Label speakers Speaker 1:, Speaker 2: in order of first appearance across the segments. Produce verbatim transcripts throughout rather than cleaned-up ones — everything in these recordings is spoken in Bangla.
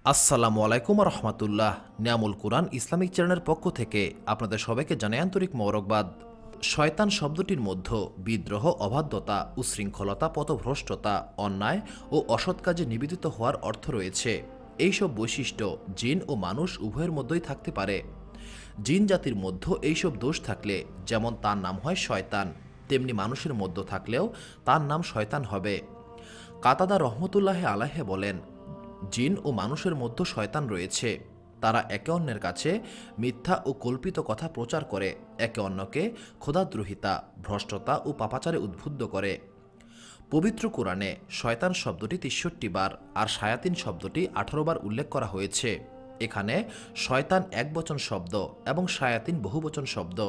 Speaker 1: আসসালামু আলাইকুম রহমতুল্লাহ। নিয়ামুল কুরআন ইসলামিক চ্যানেলের পক্ষ থেকে আপনাদের সবাইকে জানাই আন্তরিক মোবারকবাদ। শয়তান শব্দটির মধ্যে বিদ্রোহ, অবাধ্যতা, উশৃঙ্খলতা, পথভ্রষ্টতা, অন্যায় ও অসৎ কাজে নিবেদিত হওয়ার অর্থ রয়েছে। এইসব বৈশিষ্ট্য জিন ও মানুষ উভয়ের মধ্যেই থাকতে পারে। জিন জাতির মধ্যে এইসব দোষ থাকলে যেমন তার নাম হয় শয়তান, তেমনি মানুষের মধ্যে থাকলেও তার নাম শয়তান হবে। কাতাদা রহমতুল্লাহ আলাহে বলেন, জিন ও মানুষের মধ্যে শয়তান রয়েছে। তারা একে অন্যের কাছে মিথ্যা ও কল্পিত কথা প্রচার করে, একে অন্যকে খোদাদ্রোহিতা, ভ্রষ্টতা ও পাপাচারে উদ্বুদ্ধ করে। পবিত্র কোরআনে শয়তান শব্দটি তেষট্টি বার আর শায়াতিন শব্দটি আঠারো বার উল্লেখ করা হয়েছে। এখানে শয়তান একবচন শব্দ এবং শায়াতিন বহুবচন শব্দ।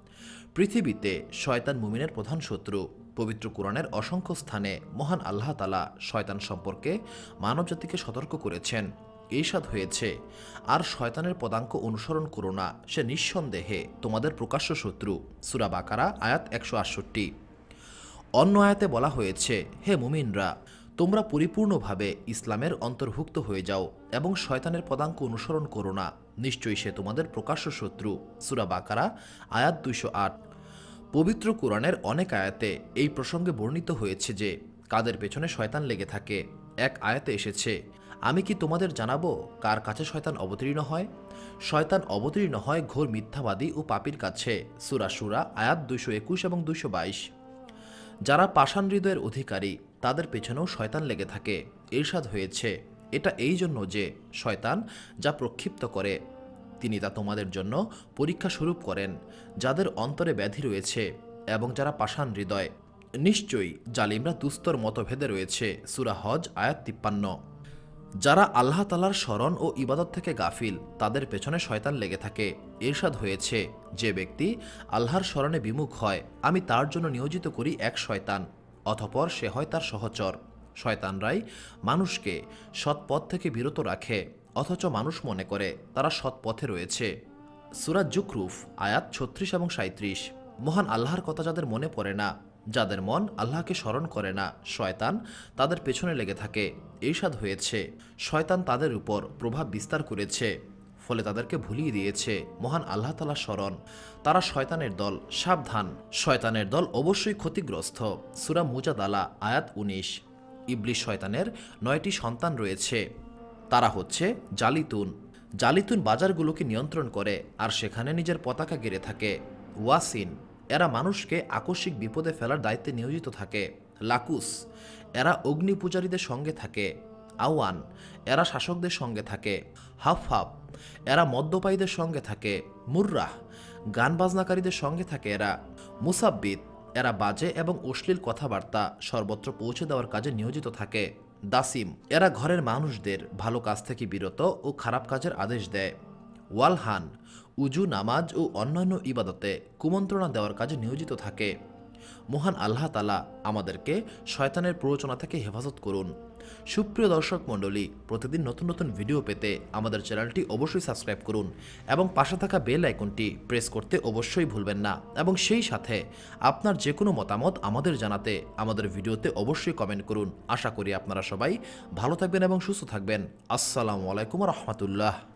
Speaker 1: পৃথিবীতে শয়তান মুমিনের প্রধান শত্রু। পবিত্র কোরআনের অসংখ্য স্থানে মহান আল্লাহ তাআলা শয়তান সম্পর্কে মানবজাতিকে সতর্ক করেছেন। ঈরশাদ হয়েছে, আর শয়তানের পদাঙ্ক অনুসরণ করো না, সে নিঃসন্দেহে তোমাদের প্রকাশ্য শত্রু। সূরা বাকারা আয়াত একশো আটষট্টি। অন্য আয়াতে বলা হয়েছে, হে মুমিনরা, তোমরা পরিপূর্ণভাবে ইসলামের অন্তর্ভুক্ত হয়ে যাও এবং শয়তানের পদাঙ্ক অনুসরণ করো না, নিশ্চয়ই সে তোমাদের প্রকাশ্য শত্রু। সূরা বাকারা আয়াত দুইশো আট। পবিত্র কোরআনের অনেক আয়াতে এই প্রসঙ্গে বর্ণিত হয়েছে যে কাদের পেছনে শয়তান লেগে থাকে। এক আয়াতে এসেছে, আমি কি তোমাদের জানাবো কার কাছে শয়তান অবতীর্ণ হয়? শয়তান অবতীর্ণ হয় ঘোর মিথ্যাবাদী ও পাপীর কাছে। সূরা শুরা আয়াত দুইশো একুশ এবং দুইশো বাইশ। যারা পাষাণ হৃদয়ের অধিকারী তাদের পেছনেও শয়তান লেগে থাকে। ঈরশাদ হয়েছে, এটা এই জন্য যে শয়তান যা প্রক্ষিপ্ত করে তিনি তা তোমাদের জন্য পরীক্ষা স্বরূপ করেন, যাদের অন্তরে ব্যাধি রয়েছে এবং যারা পাষাণ হৃদয়। নিশ্চয়ই জালিমরা দুস্তর মতভেদে রয়েছে। সূরা হজ আয়াত তিপ্পান্ন। যারা আল্লাহ তাআলার স্মরণ ও ইবাদত থেকে গাফিল তাদের পেছনে শয়তান লেগে থাকে। ঈরশাদ হয়েছে, যে ব্যক্তি আল্লাহর স্মরণে বিমুখ হয় আমি তার জন্য নিয়োজিত করি এক শয়তান, অতঃপর সে হয় তার সহচর। শয়তানরাই মানুষকে সৎ পথ থেকে বিরত রাখে, অথচ মানুষ মনে করে তারা সৎ পথে রয়েছে। সূরা জুখরুফ আয়াত ছত্রিশ এবং সাঁইত্রিশ। মহান আল্লাহর কথা যাদের মনে পড়ে না, যাদের মন আল্লাহকে স্মরণ করে না, শয়তান তাদের পেছনে লেগে থাকে। ঈরশাদ হয়েছে, শয়তান তাদের উপর প্রভাব বিস্তার করেছে, ফলে তাদেরকে ভুলিয়ে দিয়েছে মহান আল্লাহ তাআলার স্মরণ। তারা শয়তানের দল, সাবধান, শয়তানের দল অবশ্যই ক্ষতিগ্রস্ত। সূরা মুজাদালা আয়াত উনিশ। ইবলিস শয়তানের নয়টি সন্তান রয়েছে। তারা হচ্ছে জালিতুন। জালিতুন বাজারগুলোকে নিয়ন্ত্রণ করে আর সেখানে নিজের পতাকা গেড়ে থাকে। ওয়াসিন, এরা মানুষকে আকস্মিক বিপদে ফেলার দায়িত্বে নিয়োজিত থাকে। লাকুস, এরা অগ্নি পূজারীদের সঙ্গে থাকে। আওয়ান, এরা শাসকদের সঙ্গে থাকে। হাফ হাফ, এরা মদ্যপায়ীদের সঙ্গে থাকে। মুর্রাহ, গান বাজনাকারীদের সঙ্গে থাকে এরা। মুসাব্বিত, এরা বাজে এবং অশ্লীল কথাবার্তা সর্বত্র পৌঁছে দেওয়ার কাজে নিয়োজিত থাকে। দাসিম, এরা ঘরের মানুষদের ভালো কাজ থেকে বিরত ও খারাপ কাজের আদেশ দেয়। ওয়ালহান, উজু, নামাজ ও অন্যান্য ইবাদতে কুমন্ত্রণা দেওয়ার কাজে নিয়োজিত থাকে। মহান আল্লাহ তাআলা আমাদেরকে শয়তানের প্ররোচনা থেকে হেফাজত করুন। সুপ্রিয় দর্শক মণ্ডলী, প্রতিদিন নতুন নতুন ভিডিও পেতে আমাদের চ্যানেলটি অবশ্যই সাবস্ক্রাইব করুন এবং পাশে থাকা বেল আইকনটি প্রেস করতে অবশ্যই ভুলবেন না, এবং সেই সাথে আপনার যে কোনো মতামত আমাদের জানাতে আমাদের ভিডিওতে অবশ্যই কমেন্ট করুন। আশা করি আপনারা সবাই ভালো থাকবেন এবং সুস্থ থাকবেন। আসসালামু আলাইকুম রহমতুল্লাহ।